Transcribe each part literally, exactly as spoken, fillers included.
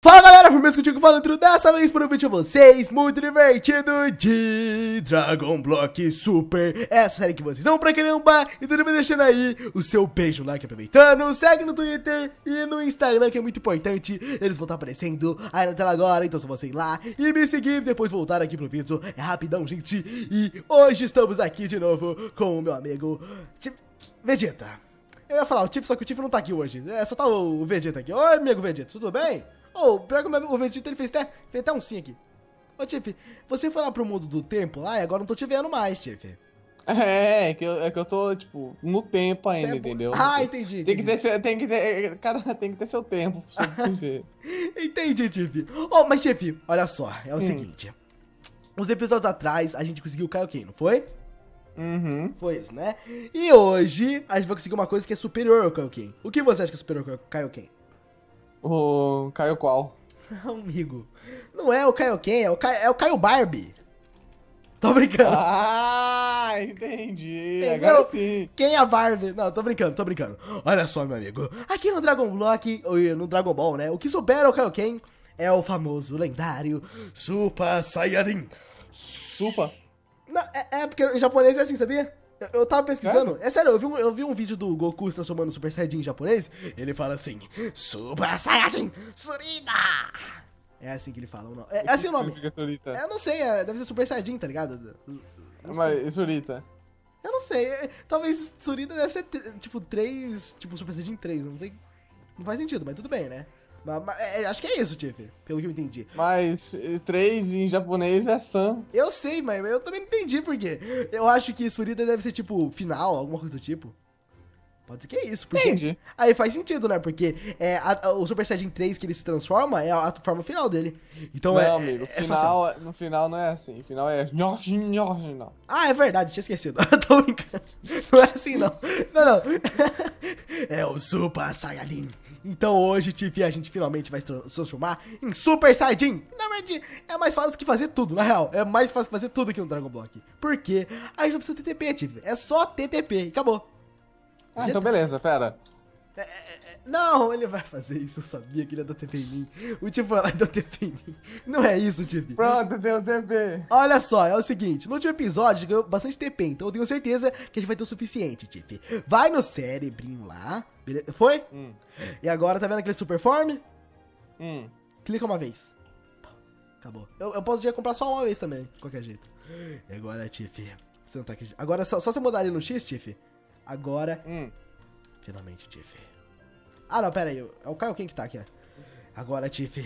Fala galera, firmeza contigo falando dessa vez para um vídeo a vocês muito divertido de Dragon Block Super, essa série que vocês vão pra caramba. Então me deixando aí o seu beijo, like, aproveitando, segue no Twitter e no Instagram, que é muito importante, eles vão estar aparecendo aí na tela agora. Então só você ir lá e me seguir, depois voltar aqui pro vídeo, é rapidão gente. E hoje estamos aqui de novo com o meu amigo T Vegeta. Eu ia falar o Tiff, só que o Tiff não tá aqui hoje, é, só tá o Vegeta aqui. Oi amigo Vegeta, tudo bem? Ô, oh, pior que o Vegeta ele fez até, fez até um sim aqui. Ô, Tiff, você foi lá pro mundo do tempo lá e agora não tô te vendo mais, Tiff. É, é que, eu, é que eu tô, tipo, no tempo ainda, é entendeu? Ah, entendi, Tem entendi. que ter, tem que ter, cara, tem que ter seu tempo pra você ver. Entendi, Tiff. Oh, mas Tiff, olha só, é o hum. seguinte. Uns episódios atrás a gente conseguiu o Kaioken, não foi? Uhum. Foi isso, né? E hoje a gente vai conseguir uma coisa que é superior ao Kaioken. O que você acha que é superior ao Kaioken? O Caio qual? Não, amigo. Não é o Kaioken, é o, Ka... é o Caio Barbie. Tô brincando. Ah, entendi. Entendeu? Agora sim. Quem é a Barbie? Não, tô brincando, tô brincando. Olha só, meu amigo. Aqui no Dragon Block, no Dragon Ball, né? O que supera o Kaioken é o famoso, lendário Super Saiyajin. Super? Não, é, é porque em japonês é assim, sabia? Eu, eu tava pesquisando, é, é sério, eu vi, um, eu vi um vídeo do Goku se transformando no Super Saiyajin em japonês. Ele fala assim, Super Saiyajin Surita. É assim que ele fala, não? É, é assim o nome. Surita? É, eu não sei, é, deve ser Super Saiyajin, tá ligado? Não Mas sei. Surita? Eu não sei, é, talvez Surita deve ser tipo três, tipo Super Saiyajin três, não sei. Não faz sentido, mas tudo bem, né? Mas, mas, é, acho que é isso, Tiff, pelo que eu entendi. Mas três em japonês é San. Eu sei, mas eu também não entendi por quê. Eu acho que Surita deve ser tipo final, alguma coisa do tipo. Pode ser que é isso, porque... Entendi. Aí faz sentido, né? Porque é, a, a, o Super Saiyajin três que ele se transforma é a, a forma final dele. Então não, é... amigo, é, final, é no final não é assim. No final é... Não. Ah, é verdade, tinha esquecido. Tô brincando. Não é assim, não. Não, não. É o Super Saiyajin. Então hoje, Tiff, a gente finalmente vai se transformar em Super Saiyajin. Na verdade, é mais fácil que fazer tudo, na real. É mais fácil fazer tudo aqui no Dragon Block. Porque a gente não precisa T T P, Tiff. É só T T P e acabou. Ah, já então tá... beleza, pera. É, é, é, não, ele vai fazer isso, eu sabia que ele ia dar T P em mim. O Tiff vai lá e deu T P em mim. Não é isso, Tiff. Pronto, deu T P. Olha só, é o seguinte, no último episódio a gente ganhou bastante T P, então eu tenho certeza que a gente vai ter o suficiente, Tiff. Vai no cérebrinho lá, beleza? Foi? Hum. E agora, tá vendo aquele super form? Hum. Clica uma vez. Acabou. Eu, eu posso já comprar só uma vez também, de qualquer jeito. E agora, Tiff, você não tá aqui. Agora, só, só você mudar ali no X, Tiff. Agora, hum. finalmente, Tiff. Ah, não, pera aí. É o Kaioken que tá aqui, ó. Agora, Tiff.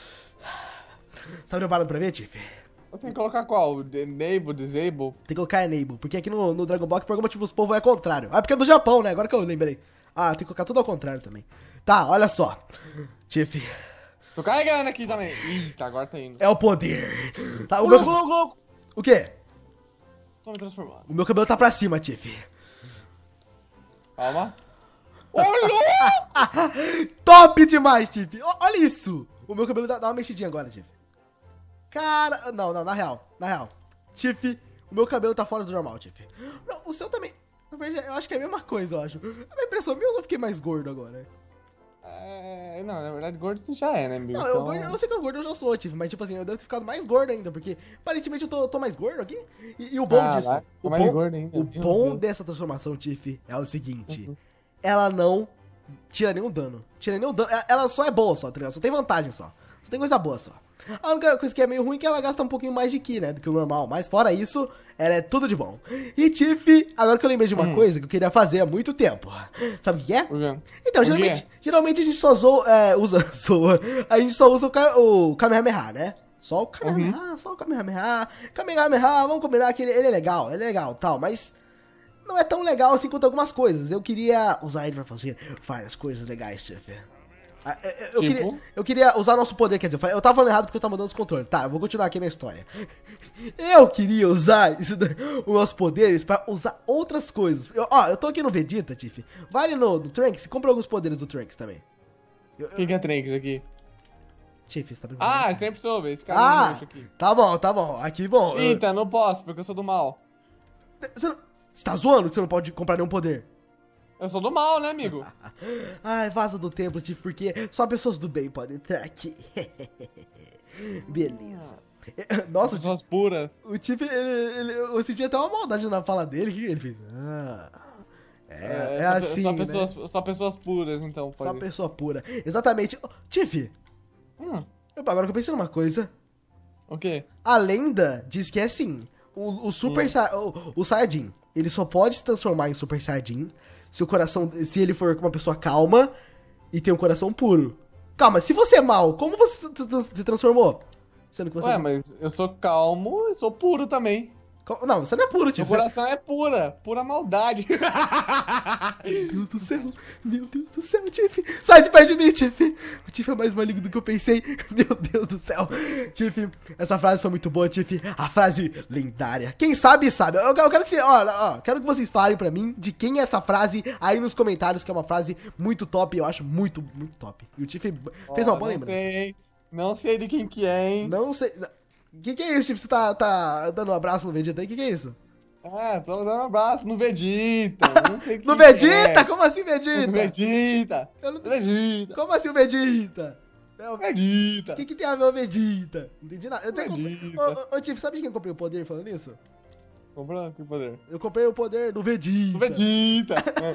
Tá preparado pra ver, Tiff? Eu tenho que colocar qual? Enable, Disable? Tem que colocar Enable, porque aqui no, no Dragon Ball, por algum motivo, os povos é contrário. Ah, porque é do Japão, né? Agora que eu lembrei. Ah, tem que colocar tudo ao contrário também. Tá, olha só. Tiff. Tô carregando aqui também. Eita, agora tá indo. É o poder. Tá, o, o meu... louco, louco, louco. O quê? Tô me transformando. O meu cabelo tá pra cima, Tiff. Calma. Ô, louco! Top demais, Tiff. Olha isso. O meu cabelo dá, dá uma mexidinha agora, Tiff. Cara... Não, não, na real. Na real. Tiff, o meu cabelo tá fora do normal, Tiff. Não, o seu também... Na verdade, eu acho que é a mesma coisa, eu acho. A minha impressão minha, eu não fiquei mais gordo agora. É... Não, na verdade, gordo você já é, né, amigo? Não, eu, então... gordo, eu sei que eu gordo eu já sou, Tiff. Mas, tipo assim, eu devo ter ficado mais gordo ainda. Porque, aparentemente, eu tô, tô mais gordo aqui. E, e o bom ah, disso... Lá, o mais bom, gordo ainda, o bom Deus. Dessa transformação, Tiff, é o seguinte... Uhum. Ela não tira nenhum dano. Tira nenhum dano. Ela só é boa só, tá ligado? Só tem vantagem só. Só tem coisa boa só. A única coisa que é meio ruim é que ela gasta um pouquinho mais de ki, né? Do que o normal. Mas fora isso, ela é tudo de bom. E Tiff, agora que eu lembrei de uma hum. coisa que eu queria fazer há muito tempo. Sabe o que é? Uhum. Então, geralmente, geralmente a gente só zoa, é, usa, zoa. A gente só usa o, o Kamehameha, né? Só o Kamehameha, uhum. só o Kamehameha. Kamehameha, vamos combinar que ele, ele é legal, ele é legal, tal, mas... não é tão legal assim quanto algumas coisas. Eu queria usar ele pra fazer várias coisas legais, Tiff. Eu, tipo? queria, eu queria usar nosso poder, quer dizer, eu tava falando errado porque eu tava mudando os controles. Tá, eu vou continuar aqui na história. Eu queria usar isso, os nossos poderes pra usar outras coisas. Eu, ó, eu tô aqui no Vegeta, Tiff. Vai ali no, no Trunks e compra alguns poderes do Trunks também. O que, que é Trunks aqui? Tiff, você tá brincando? Ah, sempre soube, esse cara ah, roxo aqui. Tá bom, tá bom, aqui bom. Eita, eu... não posso, porque eu sou do mal. Você, não... você tá zoando que você não pode comprar nenhum poder? Eu sou do mal, né, amigo? Ai, vaza do templo, Tiff, porque só pessoas do bem podem entrar aqui. Beleza. Nossa, Pessoas puras. o Tiff, ele, ele, eu senti até uma maldade na fala dele. O que ele fez? Ah, é, é, só, assim, só né? pessoas, só pessoas puras, então. Só Pode. pessoa pura. Exatamente. Oh, Tiff, Hum, eu- agora que eu pensei numa coisa. o quê? A lenda diz que é assim. O, o Super Hum. Sa- o, o Saiyajin, ele só pode se transformar em Super Saiyajin se o coração, se ele for uma pessoa calma e tem um coração puro. Calma, se você é mal, como você se, se- se transformou? Sendo que você Ué, mas eu sou calmo e sou puro também. Co- Não, você não é puro, Meu tipo. coração é pura, pura maldade. Meu Deus do céu, meu Deus do céu, Tiff. Sai de perto de mim, Tiff. O Tiff é mais maligno do que eu pensei. Meu Deus do céu. Tiff, essa frase foi muito boa, Tiff. A frase lendária. Quem sabe, sabe. Eu, eu quero que você, ó, ó, quero que vocês falem pra mim de quem é essa frase aí nos comentários, que é uma frase muito top. Eu acho muito, muito top. E o Tiff fez Ó, uma boa não lembrança. sei, não sei de quem que é, hein? Não sei. O que, que é isso, Tiff? Você tá, tá dando um abraço no Vegeta aí? O que, que é isso? Ah, tô dando um abraço no Vegeta. Não sei No quem Vegeta? É. Como assim, No Vegeta? Vegeta. Eu não- No Vegeta. Como assim o Vegeta? É o- Vegeta. O que, que tem a ver o Vegeta? Não entendi nada. Eu tenho Vegeta. Ô, ô, ô, Tiff, sabe de quem eu comprei o poder falando isso? Comprou? Que poder? Eu comprei o poder do Vegeta. No Vegeta.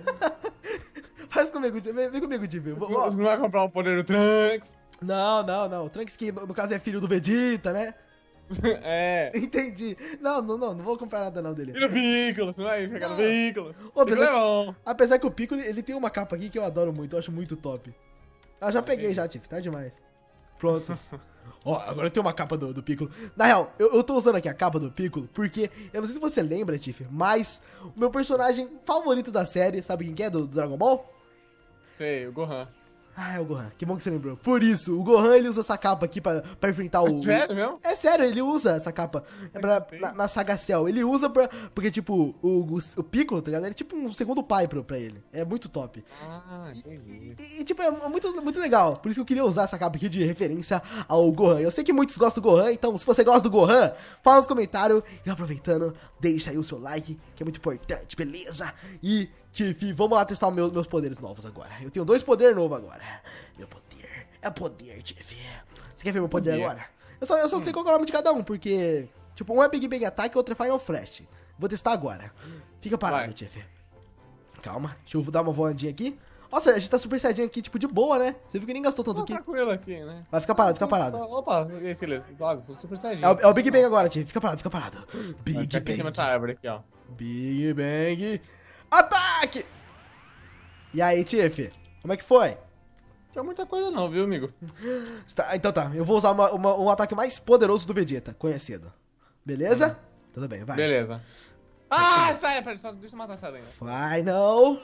Faz comigo, Tiff. Vem, vem comigo, Tiff. Eu vou- Você vou- você não vai comprar o poder do Trunks? Não, não, não. O Trunks que no, no caso é filho do Vegeta, né? É. Entendi. Não, não, não. Não vou comprar nada não dele. E no veículo, você vai pegar no Não. veículo. Ô, Veículo é apesar, bom. apesar que o Piccolo, ele tem uma capa aqui que eu adoro muito. Eu acho muito top. Ah, já peguei já, Tiff. Tá demais. Pronto. Ó, agora eu tenho uma capa do, do Piccolo. Na real, eu, eu tô usando aqui a capa do Piccolo porque, eu não sei se você lembra, Tiff, mas o meu personagem favorito da série, sabe quem que é do, do Dragon Ball? Sei, o Gohan. Ah, é o Gohan. Que bom que você lembrou. Por isso, o Gohan, ele usa essa capa aqui pra, pra enfrentar o... Sério mesmo? É sério, ele usa essa capa é pra, na, na saga Cell. Ele usa pra... Porque, tipo, o, o, o Piccolo, tá ligado? Ele é tipo um segundo pai pra, pra ele. É muito top. Ah, entendi. E, e, tipo, é muito, muito legal. Por isso que eu queria usar essa capa aqui de referência ao Gohan. Eu sei que muitos gostam do Gohan, então se você gosta do Gohan, fala nos comentários. E aproveitando, deixa aí o seu like, que é muito importante, beleza? E, Tiff, vamos lá testar os meus, meus poderes novos agora. Eu tenho dois poderes novos agora. Meu poder é poder, Tiff. Você quer ver meu poder, Poder. agora? Eu só, eu só sei qual é o nome de cada um, porque... Tipo, um é Big Bang Attack e o outro é Final Flash. Vou testar agora. Fica parado, Vai. Tiff. Calma, deixa eu dar uma voadinha aqui. Nossa, a gente tá super saiyajin aqui, tipo, de boa, né? Você viu que nem gastou tanto Tô aqui. tranquilo aqui, né? Vai ficar parado, fica parado. Opa, esse ele, sabe, sou super saiyajin. É o, é o Big Bang agora, Tiff. Fica parado, fica parado. Big Fica aqui em cima Bang. dessa árvore aqui, ó. Big Bang. Ataque! E aí, Tiff? Como é que foi? Não tinha muita coisa não, viu, amigo? Você tá- então tá, eu vou usar uma- uma- um ataque mais poderoso do Vegeta, conhecido. Beleza? Tudo bem, vai. Beleza. Ah, sai, peraí, só deixa eu matar essa aranha. Final.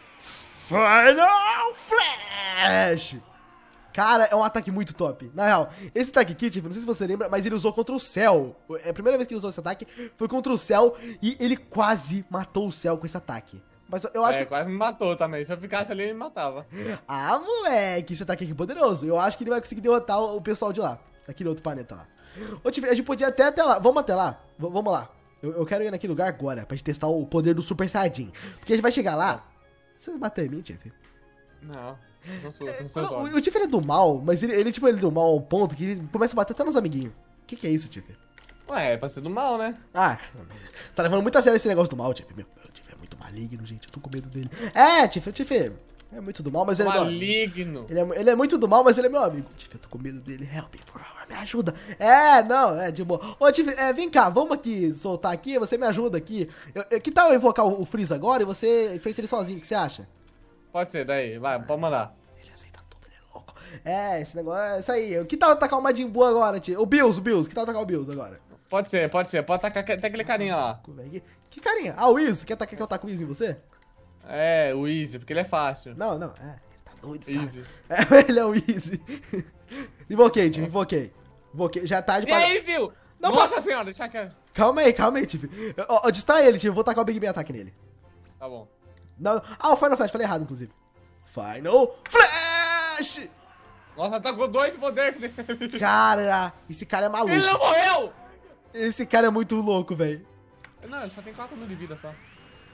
Final Flash! Cara, é um ataque muito top. Na real, esse ataque aqui, tipo, não sei se você lembra, mas ele usou contra o Cell. É a primeira vez que ele usou esse ataque foi contra o Cell e ele quase matou o Cell com esse ataque. Mas eu acho É, que... quase me matou também. Se eu ficasse ali, ele me matava. Ah, moleque, esse ataque aqui é poderoso. Eu acho que ele vai conseguir derrotar o o pessoal de lá. Daquele outro planeta lá. Ô, Tiff, a gente podia até até lá. Vamos até lá? V- vamos lá. Eu, eu quero ir naquele lugar agora, pra gente testar o poder do Super Saiyajin. Porque a gente vai chegar lá... Você bater em mim, Tiff? Não, não sou, sou Não, seus o, olhos. o Tiff ele é do mal, mas ele, ele tipo, ele é do mal a um ponto que ele começa a bater até nos amiguinhos. O que, que é isso, Tiff? Ué, é pra ser do mal, né? Ah, tá levando muito a sério esse negócio do mal, Tiff. Meu, o Tiff é muito maligno, gente. Eu tô com medo dele. É, Tiff, o Tiff é muito do mal, mas ele é, meu, Maligno. ele, é, ele é muito do mal, mas ele é meu amigo. Tiff, eu tô com medo dele. Help me, por favor, me ajuda. É, não, é de boa. Ô, Tiff, é, vem cá, vamos aqui soltar aqui, você me ajuda aqui. Eu, eu- que tal eu invocar o, o Freeza agora e você enfrenta ele sozinho, o que você acha? Pode ser, daí. Vai, pode mandar. Ele aceita tudo, ele é louco. É, esse negócio, é isso aí. Que tal atacar o Majin Buu agora, tio? O Bills, o Bills. Que tal atacar o Bills agora? Pode ser, pode ser. Pode atacar até aquele carinha lá. Que, que carinha? Ah, o Wiz? Quer atacar que eu taco o Wiz em você? É, o Easy, porque ele é fácil. Não, não, é. Ele tá doido, esse cara. Easy. É, ele é o Easy. Invoquei, tio, invoquei. Invoquei. Já é tarde E pra... aí, viu? Não, Nossa senhora, deixa que... Calma aí, calma aí, tio. Ó, ó, distrai ele, tio. Eu vou tacar o Big Bang Attack nele. Tá bom. Não, não. Ah, o Final Flash. Falei errado, inclusive. Final Flash! Nossa, atacou dois poderes dele. Cara, esse cara é maluco. Ele não morreu! Esse cara é muito louco, velho. Não, ele só tem quatro mil de vida só.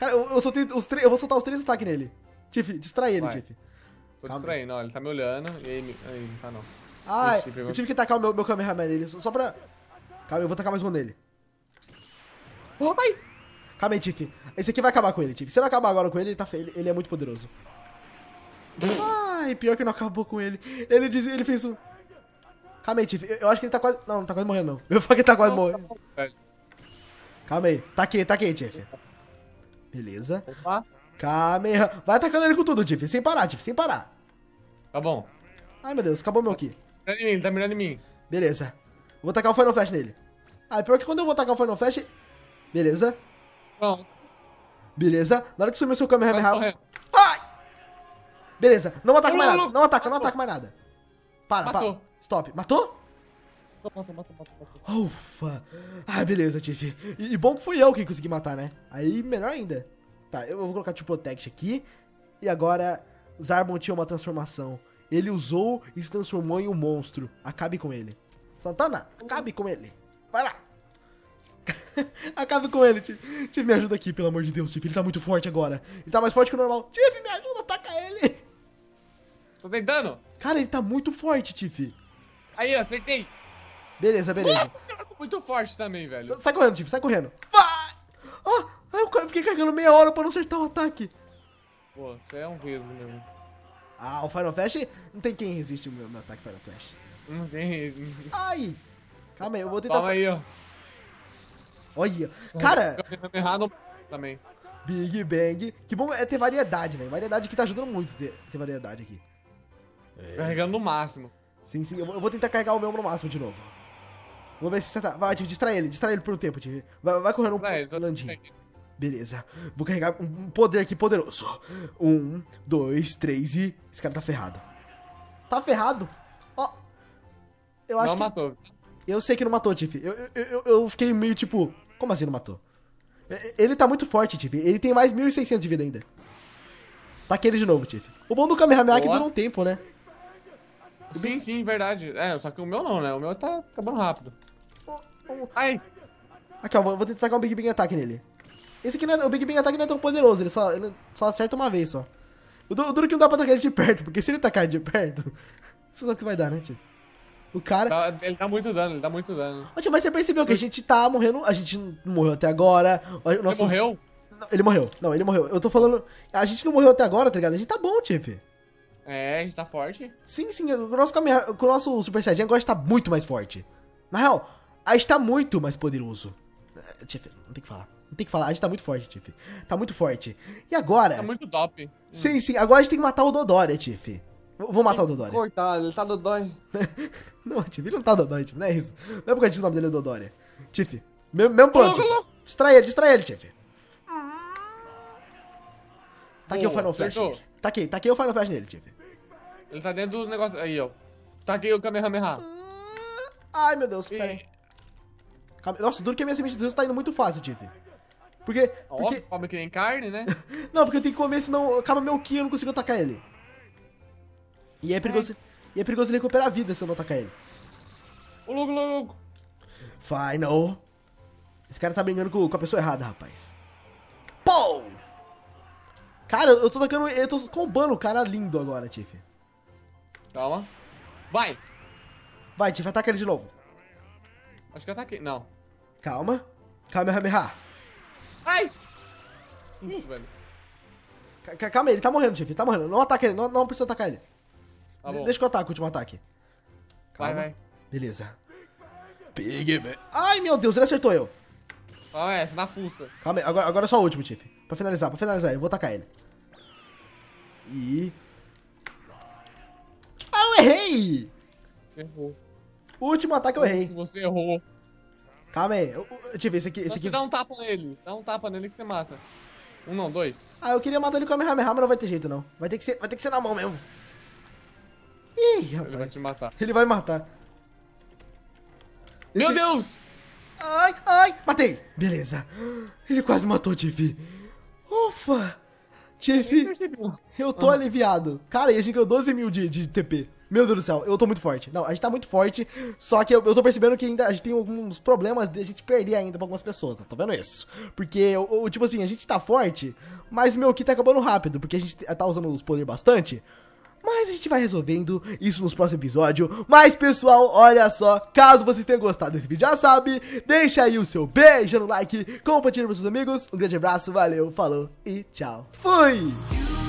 Cara, eu, eu, soltei os três, eu vou soltar os três ataques nele. Tiff, distrai ele, Vai. Tiff. Tô Calma. distraindo, ó. Ele tá me olhando. E aí, me- aí não tá não. Ah, Ixi, pegou. eu tive que tacar o meu, meu Kamehameha nele, só, só pra... Calma, eu vou tacar mais um nele. Ai! Calma aí, Tiff. Esse aqui vai acabar com ele, Tiff. Se não acabar agora com ele, ele, tá fe... ele, ele é muito poderoso. Ai, pior que não acabou com ele. Ele diz, ele fez um... Calma aí, Tiff. Eu, eu acho que ele tá quase... Não, não tá quase morrendo, não. Eu falei que ele tá quase morrendo. Velho. Calma aí. Taquei, taquei, Tiff. Beleza. Opa. Kamehameha. Vai atacando ele com tudo, Tiff. Sem parar, Tiff. Sem parar. Tá bom. Ai, meu Deus. Acabou meu aqui. Tá mirando em mim, ele tá mirando em mim. Beleza. Vou tacar o Final Flash nele. Ah, pior que quando eu vou tacar o Final Flash... Beleza. Pronto. Beleza. Na hora que sumir o seu Kamehameha... Quase correndo. Ai! Beleza. Não ataca Ô, mais nada. louco. Não ataca, não Matou. ataca mais nada. Para, Matou. para. Stop. Matou? Matou, matou, matou, matou. Ufa. Ah, beleza, Tiff. E, e bom que fui eu que consegui matar, né? Aí, melhor ainda. Tá, eu vou colocar True Protect aqui. E agora, Zarbon tinha uma transformação. Ele usou e se transformou em um monstro. Acabe com ele. Santana, acabe com ele. Vai lá. Acabe com ele, Tiff. Tiff, me ajuda aqui, pelo amor de Deus, Tiff. Ele tá muito forte agora. Ele tá mais forte que o normal. Tiff, me ajuda, ataca ele. Tô tentando. Cara, ele tá muito forte, Tiff. Aí, acertei. Beleza, beleza. Nossa, eu tô muito forte também, velho. Sa- Sai correndo, Tiff, sai correndo. Vai! Ah, aí eu ca- fiquei carregando meia hora pra não acertar o ataque. Pô, você é um vesgo mesmo. Ah, o Final Flash, não tem quem resiste o meu, meu ataque Final Flash. Não tem. Ai! Calma aí, eu vou tentar... Toma aí, ó. Olha, cara, Errado também. Big Bang. Que bom é ter variedade, velho. Variedade que tá ajudando muito ter, ter variedade aqui. Carregando no máximo. Sim, sim, eu vou, eu vou tentar carregar o meu no máximo de novo. Vamos ver se você tá... Vai, Tiff, distrai ele, distrai ele por um tempo, Tiff. Vai, vai correndo um Distrai ele, tô landinho. distraindo. Beleza. Vou carregar um um poder aqui poderoso. Um, dois, três e... Esse cara tá ferrado. Tá ferrado? Ó. Eu acho Não que... matou. Eu sei que não matou, Tiff. Eu, eu, eu, eu fiquei meio tipo... Como assim não matou? E- Ele tá muito forte, Tiff. Ele tem mais mil e seiscentos de vida ainda. Taquei ele de novo, Tiff. O bom do Kamehameha é que Boa. dura um tempo, né? Sim, sim, verdade. É, só que o meu não, né? O meu tá acabando rápido. Ai! Aqui, ó. Vou, vou tentar tacar um Big Bang Attack nele. Esse aqui não é... O Big Bang Attack não é tão poderoso. Ele só, ele só acerta uma vez, só. O du- o duro é que não dá pra atacar ele de perto. Porque se ele tacar de perto... Você sabe o que vai dar, né, Tiff? O cara... Tá- ele dá muito dano, ele dá muito dano. Ô, Tiff, mas você percebeu que a gente tá morrendo... A gente não morreu até agora. O Ele nosso- morreu? Não, ele morreu. Não, ele morreu. Eu tô falando... A gente não morreu até agora, tá ligado? A gente tá bom, Tiff. É, a gente tá forte. Sim, sim. O nosso, Kameha- o nosso Super Saiyajin agora está muito mais forte. Na real, a gente tá muito mais poderoso. Eh, Tiff, não tem que falar. Não tem que falar. A gente tá muito forte, Tiff. Tá muito forte. E agora... É muito top. Sim, sim. Agora a gente tem que matar o Dodória, Tiff. V- Vou matar o Dodória. Coitado, ele tá no dói. Não, Tiff, ele não tá Dodória, Tiff. Não é isso. Não é porque a gente o nome dele é Dodória. Tiff, mesmo, mesmo plano, louco, Tiff. louco. Distrai ele, distrai ele, Tiff. Taquei o Boa, Final Flash acertou. nele. Taquei, taquei o Final Flash nele, Tiff. Ele tá dentro do negócio. Aí, ó. Taquei o Kamehameha. Ai, meu Deus, pera aí. E... Calma- Nossa, duro que a minha semente de Deus tá indo muito fácil, Tiff. Porque, porque... Óbvio, come que nem carne, né? Não, porque eu tenho que comer, senão acaba meu ki e eu não consigo atacar ele. E é perigoso... E é perigoso ele recuperar a vida se eu não atacar ele. O louco, louco, louco. Final. Esse cara tá brigando com, com a pessoa errada, rapaz. Pô! Cara, eu tô tacando... Eu tô combando o cara lindo agora, Tiff. Calma. Vai! Vai, Tiff, ataca ele de novo. Acho que eu ataquei. Não. Calma. Kamehameha. Ai! Susto, velho. Ca- ca- Calma aí, ele tá morrendo, Tiff. Ele tá morrendo. Não ataca ele, não, não precisa atacar ele. Tá De- bom. Deixa que eu ataque o último ataque. Vai, vai. Beleza. Big Bang. Ai, meu Deus, ele acertou eu. Ó, essa na fuça. Calma aí, agora, agora é só o último, Tiff. Pra finalizar, pra finalizar, eu vou atacar ele. E... Ah, eu errei! Você errou. O último ataque eu errei. Você errou. Calma aí. eu- eu- Deixa eu ver, esse aqui... Esse Então aqui... você dá um tapa nele. Dá um tapa nele que você mata. Um não, dois. Ah, eu queria matar ele com a Kamehameha, mas não vai ter jeito, não. Vai ter que ser, vai ter que ser na mão mesmo. Ih, Ele vai rapaz. te matar. Ele vai me matar. Meu Esse- Deus! Ai, ai, matei. Beleza. Ele quase matou, Tiff. Ufa. Nem Tiff, percebi. eu tô aliviado. Cara, e a gente ganhou doze mil de, de T P. Meu Deus do céu, eu tô muito forte. Não, a gente tá muito forte, só que eu, eu tô percebendo que ainda a gente tem alguns problemas de a gente perder ainda pra algumas pessoas, né? Tô vendo isso. Porque, eu, eu, tipo assim, a gente tá forte, mas meu Ki tá acabando rápido, porque a gente tá usando os poderes bastante. Mas a gente vai resolvendo isso nos próximos episódios. Mas, pessoal, olha só, caso vocês tenham gostado desse vídeo, já sabe, deixa aí o seu beijo no like, compartilha com seus amigos. Um grande abraço, valeu, falou e tchau. Fui!